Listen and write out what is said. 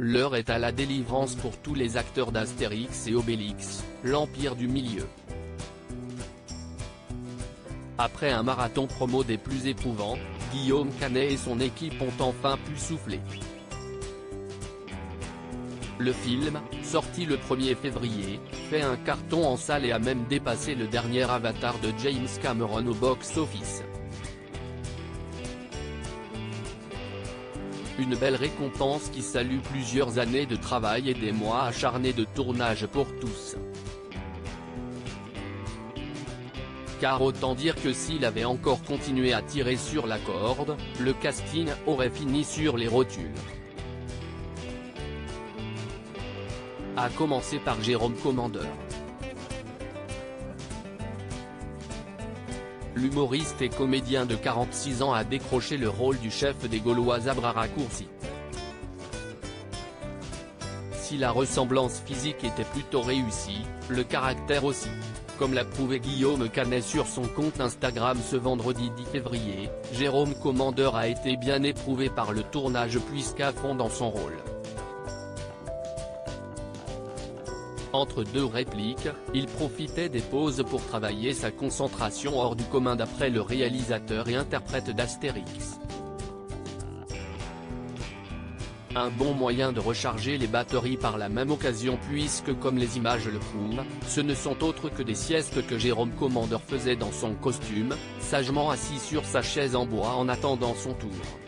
l'heure est à la délivrance pour tous les acteurs d'Astérix et Obélix, l'Empire du Milieu. Après un marathon promo des plus éprouvants, Guillaume Canet et son équipe ont enfin pu souffler. Le film, sorti le 1er février, fait un carton en salle et a même dépassé le dernier Avatar de James Cameron au box-office. Une belle récompense qui salue plusieurs années de travail et des mois acharnés de tournage pour tous. Car autant dire que s'il avait encore continué à tirer sur la corde, le casting aurait fini sur les rotules. À commencer par Jérôme Commandeur. L'humoriste et comédien de 46 ans a décroché le rôle du chef des Gaulois à bras raccourcis. Si la ressemblance physique était plutôt réussie, le caractère aussi. Comme l'a prouvé Guillaume Canet sur son compte Instagram ce vendredi 10 février, Jérôme Commandeur a été bien éprouvé par le tournage puisqu'à fond dans son rôle. Entre deux répliques, il profitait des pauses pour travailler sa concentration hors du commun d'après le réalisateur et interprète d'Astérix. Un bon moyen de recharger les batteries par la même occasion puisque comme les images le prouvent, ce ne sont autres que des siestes que Jérôme Commandeur faisait dans son costume, sagement assis sur sa chaise en bois en attendant son tour.